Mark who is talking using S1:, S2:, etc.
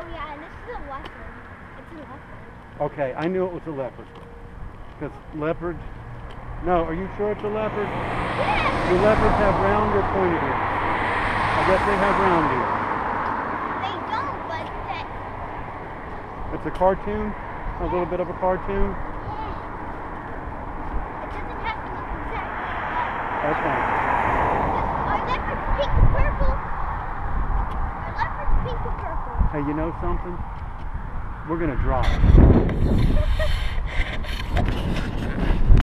S1: Oh yeah, and this is a leopard. It's a leopard.
S2: Okay, I knew it was a leopard. Because leopards... No, are you sure it's a leopard?
S1: Yes!
S2: Do leopards have round or pointed ears? I guess they have round ears.
S1: They don't, but that...
S2: It's a cartoon? A little bit of a cartoon?
S1: Yeah. It doesn't have to look exactly like
S2: Okay.
S1: Are leopards pink and purple? Are leopards pink and purple?
S2: Hey, you know something? We're going to drive.